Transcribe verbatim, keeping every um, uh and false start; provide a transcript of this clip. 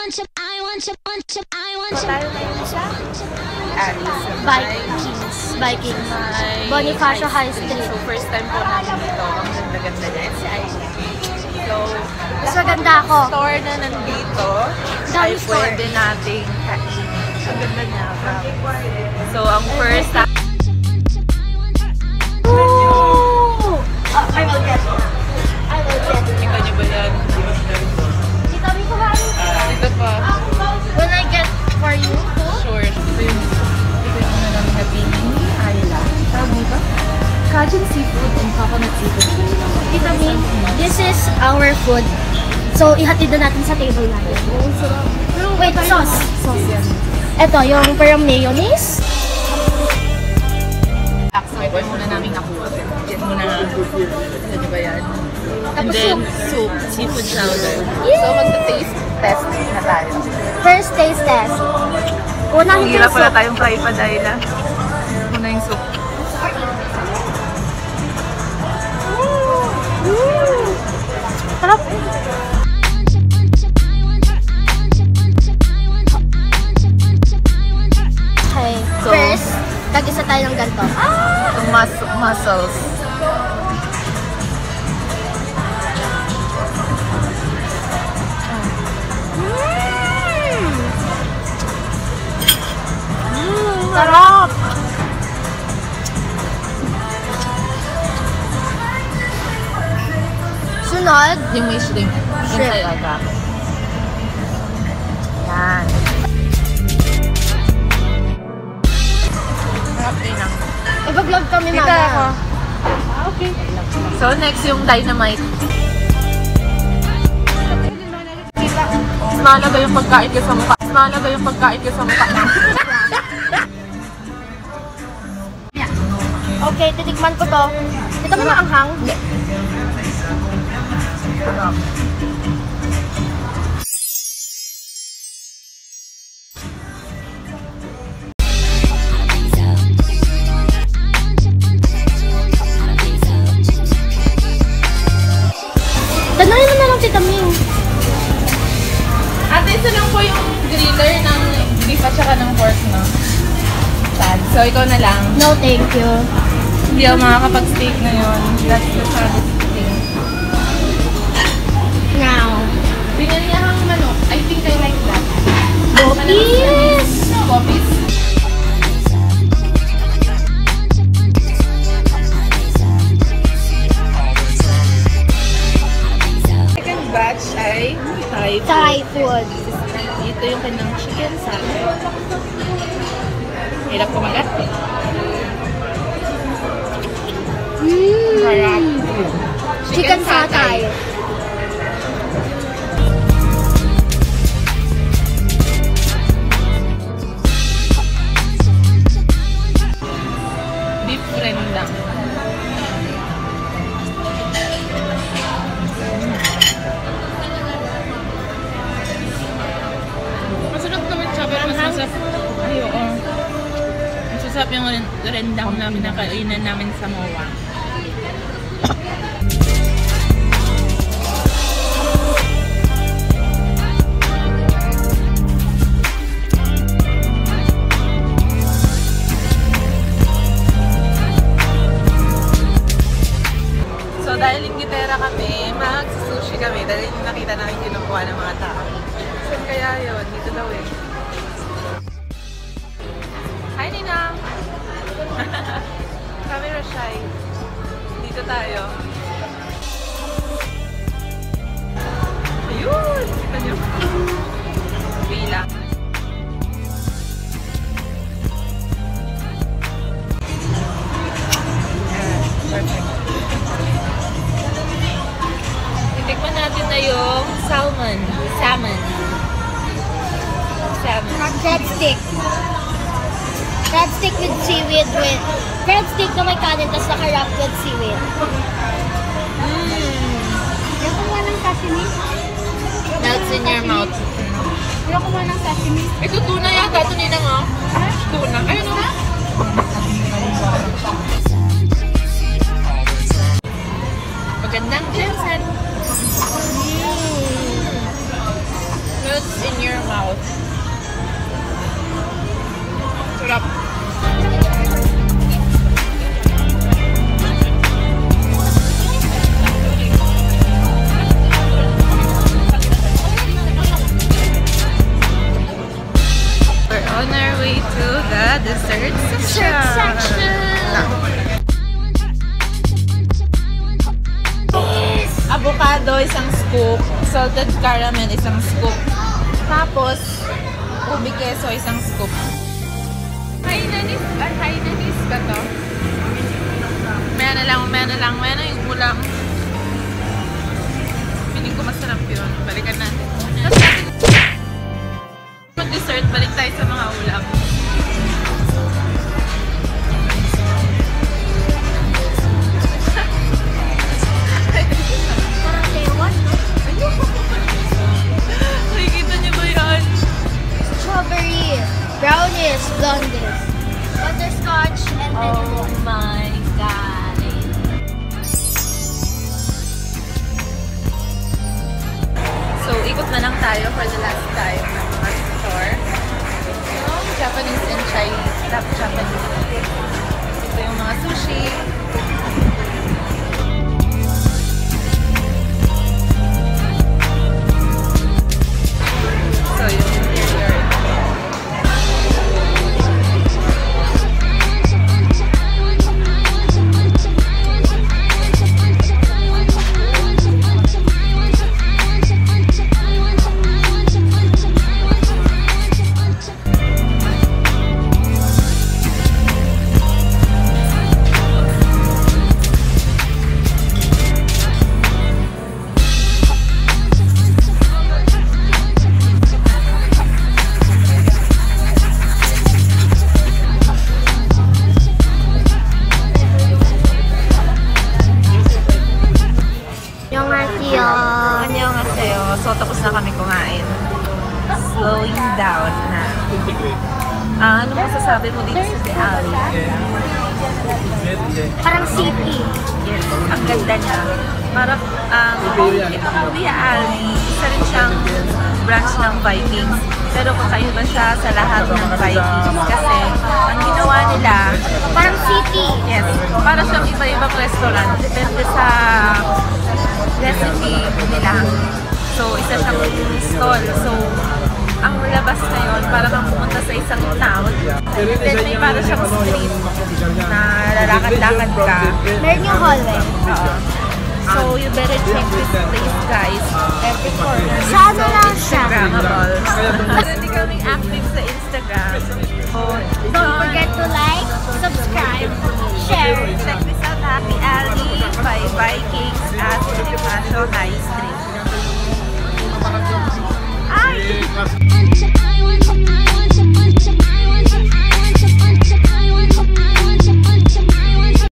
want you, I want you, want you, I want you. Tayo ngayon sa Vikings. Vikings. Bonifacio High Street. So, first time po namin dito. Ang ganda-ganda niya. Si I G. So, mas maganda ako. Store na nandito ay pwede nating kainin. Ang ganda niya. So, ang first Ooh! Uh, I will get it. I will get it. Kita niyo ba yan? Kita mo ko ba? Dito pa. When I get for you too? Sure. Ito yung ito yung ano namin na bini. Ayla. Tawag dito? Cajun seafood and coconut seafood. Kita mo, this is our food. So, ihatid na natin sa table natin. Wait, sauce. Sauce. Ito, yung parang mayonnaise. Ito muna namin nakuha. Yan muna. Ano ba yan? And Tapos then, yung soup. Seafood chowder. Yay! So, magta-taste test na tayo. first taste test. Unahin ko Hirap yung pala soup. tayong try pa dahil ah. Muna yung soup. Sarap. Okay, So, first, gagisa tayo ng ganito. Itong mus mussels. Sarap! Sunod, Yung may shrimp. Yung Shrimp. sa'yo aga. Yan. Sarap din ang. i-vlog kami Dito mamaya. ako. Okay. So, next yung dynamite. Malaga yung pagkain ko sa mukha. Malaga yung pagkain ko sa mukha. Okay, titikman ko to. Ito mo maanghang? Hindi. Tanayin mo na lang, Tita Ming. Ate, ito lang po yung griller ng beef at saka ng pork, no? So, ikaw na lang. No, thank you. Hindi ako makakapag-steak na yun. That's the saddest thing. Now. Pinanyahang manok. I think I like that. Bopis! Bopis. Second batch ay Thai food. Thai food. Ito yung kanyang chicken salad. Hirap kumagat. Sarap. Mmm! Chicken satay. Beef rendang. Masarap naman siya, pero mas masarap. Ay, oo. Masarap yung rendang namin na kainan namin sa M O A. So, dahil Inglaterra kami, mag-sushi kami dahil nakita namin kinukuha ng mga tao. Saan kaya yun? Dito daw eh. Hi, Ninang! Camera shy. Dito tayo. Ayun! Kita nyo. Pila. Perfect. Titikman natin na yung salmon. Salmon. Salmon. Crab stick. Crab stick with seaweed with... Crab stick na may kanin tapos naka-wrap with seaweed. Mmm. Yung kumuha ng sashimi? Melts in your mouth. Yung kumuha ng sashimi? Ito tuna yata. Ito nila nga. Tuna. Ayun o. Magandang ginseng. Melts in your to the dessert section. Dessert section. Avocado, isang scoop. Salted caramel, isang scoop. Tapos, ubi queso, isang scoop. Hainanis, ah, hainanis ba to? Maya na lang, maya na lang, maya na yung ulam. Piling ko masarap yun. Balikan natin. Tapos natin mag-dessert, balik tayo sa mga ulam. Parang tewan, no? Nakikita niyo ba yan? Strawberry, brownies, blondies, butterscotch, and then Oh my God. So, ikot na lang tayo for the last time ng mga store. Yung Japanese and Chinese. Top Japanese. Ito yung mga sushi. So, yung interior. So, tapos na kami kumain. Slowing down na. Ah, ano masasabi mo dito sa alley? parang city. Yes, ang ganda niya. Parang, um, itong Via Alley, isa rin siyang branch ng Vikings. Pero kakaiba siya sa lahat ng Vikings. Kasi, ang ginawa nila, Parang city. yes, para siyang iba-ibang restaurant. Depende sa recipe nila. So, isa siyang stall. So, ang labas na yun, parang kang pumunta sa isang town. Then, may para siyang street na lalakad-lakad ka. Meron yung hallway. Oo. So, you better check this place, guys. Every corner is Sana so lang siya. Instagrammable. Hindi kami active sa Instagram. So, Don't forget to like, subscribe, share. check this out, Happy Alley by Vikings at Bonifacio High Street. Ay! I want to, I want to, I want